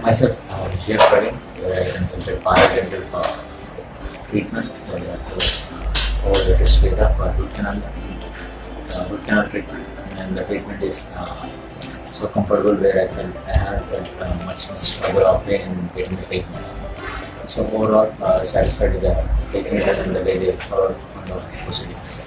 Myself, Vijay Praveen, where I consulted Partha Dental for treatment. Over the test data for root canal treatment, and the treatment is so comfortable where I have felt much trouble of pain in getting the treatment. So overall, satisfied with the treatment and the way they follow on the proceedings.